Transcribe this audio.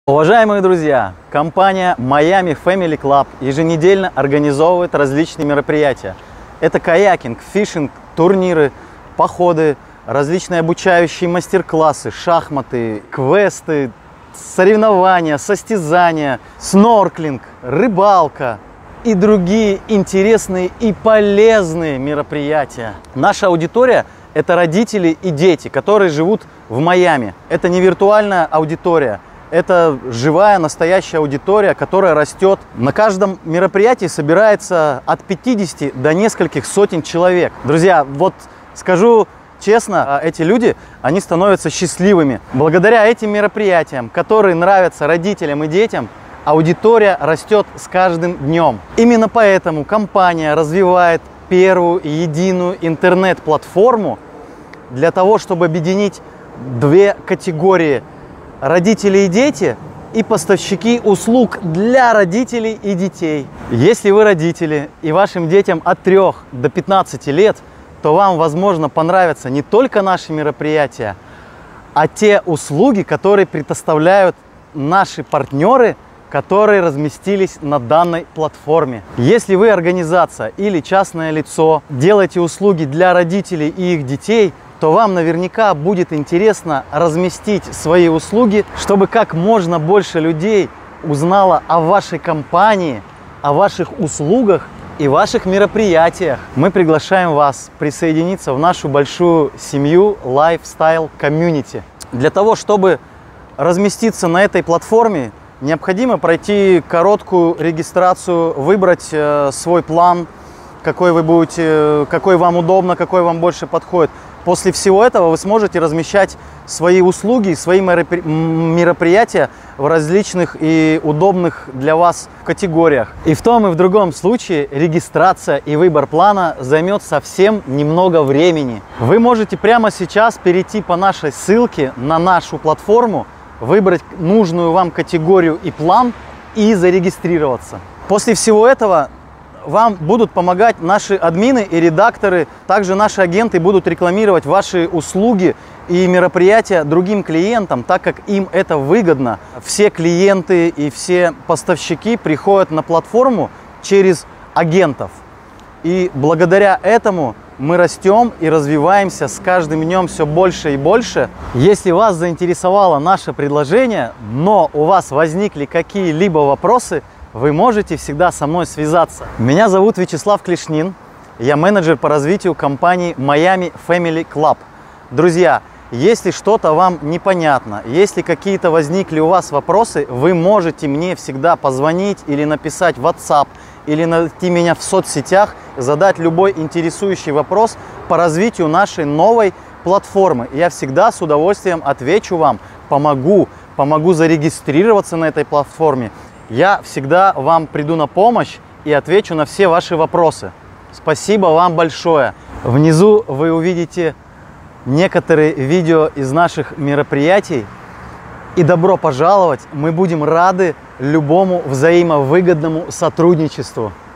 Уважаемые друзья, компания Miami Family Club еженедельно организовывает различные мероприятия. Это каякинг, фишинг, турниры, походы, различные обучающие мастер-классы, шахматы, квесты, соревнования, состязания, снорклинг, рыбалка и другие интересные и полезные мероприятия. Наша аудитория – это родители и дети, которые живут в Майами. Это не виртуальная аудитория. Это живая, настоящая аудитория, которая растет. На каждом мероприятии собирается от 50 до нескольких сотен человек. Друзья, вот скажу честно, эти люди, они становятся счастливыми. Благодаря этим мероприятиям, которые нравятся родителям и детям, аудитория растет с каждым днем. Именно поэтому компания развивает первую и единую интернет-платформу для того, чтобы объединить две категории: родители и дети, и поставщики услуг для родителей и детей. Если вы родители и вашим детям от 3 до 15 лет, то вам, возможно, понравятся не только наши мероприятия, а те услуги, которые предоставляют наши партнеры, которые разместились на данной платформе. Если вы организация или частное лицо, делаете услуги для родителей и их детей, то вам наверняка будет интересно разместить свои услуги, чтобы как можно больше людей узнало о вашей компании, о ваших услугах и ваших мероприятиях. Мы приглашаем вас присоединиться в нашу большую семью Lifestyle Community. Для того, чтобы разместиться на этой платформе, необходимо пройти короткую регистрацию, выбрать свой план, какой вам удобно, какой вам больше подходит. После всего этого вы сможете размещать свои услуги, свои мероприятия в различных и удобных для вас категориях. И в том и в другом случае регистрация и выбор плана займет совсем немного времени. Вы можете прямо сейчас перейти по нашей ссылке на нашу платформу, выбрать нужную вам категорию и план и зарегистрироваться. После всего этого вам будут помогать наши админы и редакторы. Также наши агенты будут рекламировать ваши услуги и мероприятия другим клиентам, так как им это выгодно. Все клиенты и все поставщики приходят на платформу через агентов. И благодаря этому мы растем и развиваемся с каждым днем все больше и больше. Если вас заинтересовало наше предложение, но у вас возникли какие-либо вопросы, вы можете всегда со мной связаться. Меня зовут Вячеслав Клешнин, я менеджер по развитию компании Miami Family Club. Друзья, если что-то вам непонятно, если какие-то возникли у вас вопросы, вы можете мне всегда позвонить или написать в WhatsApp, или найти меня в соцсетях, задать любой интересующий вопрос по развитию нашей новой платформы. Я всегда с удовольствием отвечу вам, помогу зарегистрироваться на этой платформе. Я всегда вам приду на помощь и отвечу на все ваши вопросы. Спасибо вам большое. Внизу вы увидите некоторые видео из наших мероприятий. И добро пожаловать! Мы будем рады любому взаимовыгодному сотрудничеству.